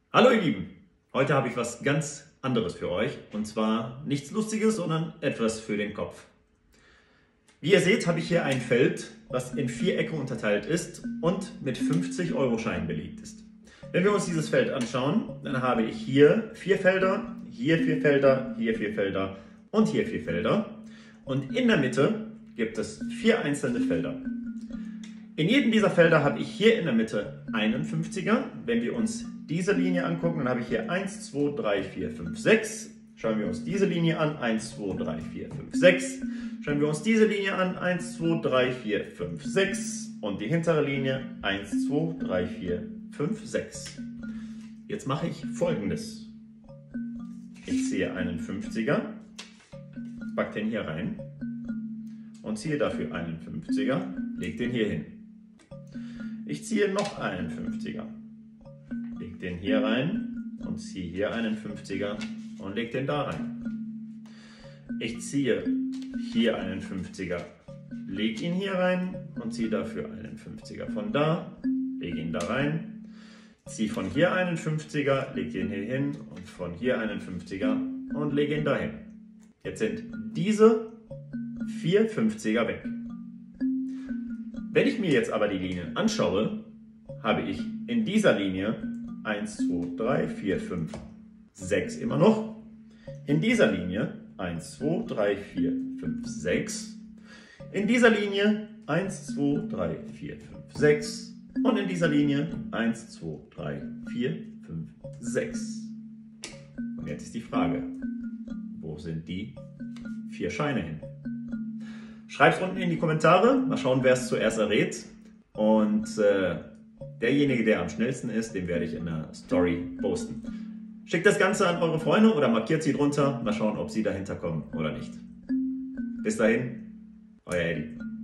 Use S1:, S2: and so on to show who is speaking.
S1: Hallo ihr Lieben, heute habe ich was ganz anderes für euch und zwar nichts Lustiges, sondern etwas für den Kopf. Wie ihr seht, habe ich hier ein Feld, was in 4 Ecke unterteilt ist und mit 50-Euro-Scheinen belegt ist. Wenn wir uns dieses Feld anschauen, dann habe ich hier 4 Felder, hier 4 Felder, hier 4 Felder und hier 4 Felder. Und in der Mitte gibt es 4 einzelne Felder. In jedem dieser Felder habe ich hier in der Mitte einen 50er. Wenn wir uns diese Linie angucken, dann habe ich hier 1, 2, 3, 4, 5, 6. Schauen wir uns diese Linie an, 1, 2, 3, 4, 5, 6. Schauen wir uns diese Linie an, 1, 2, 3, 4, 5, 6. Und die hintere Linie, 1, 2, 3, 4, 5, 6. Jetzt mache ich Folgendes. Ich ziehe einen 50er, packe den hier rein und ziehe dafür einen 50er, lege den hier hin. Ich ziehe noch einen 50er, lege den hier rein und ziehe hier einen 50er und lege den da rein. Ich ziehe hier einen 50er, lege ihn hier rein und ziehe dafür einen 50er von da, lege ihn da rein, ziehe von hier einen 50er, lege den hier hin und von hier einen 50er und lege ihn dahin. Jetzt sind diese 4 50er weg. Wenn ich mir jetzt aber die Linien anschaue, habe ich in dieser Linie 1, 2, 3, 4, 5, 6 immer noch. In dieser Linie 1, 2, 3, 4, 5, 6. In dieser Linie 1, 2, 3, 4, 5, 6. Und in dieser Linie 1, 2, 3, 4, 5, 6. Und jetzt ist die Frage, wo sind die 4 Scheine hin? Schreibt es unten in die Kommentare, mal schauen, wer es zuerst errät. Und derjenige, der am schnellsten ist, den werde ich in der Story posten. Schickt das Ganze an eure Freunde oder markiert sie drunter. Mal schauen, ob sie dahinter kommen oder nicht. Bis dahin, euer Eddie.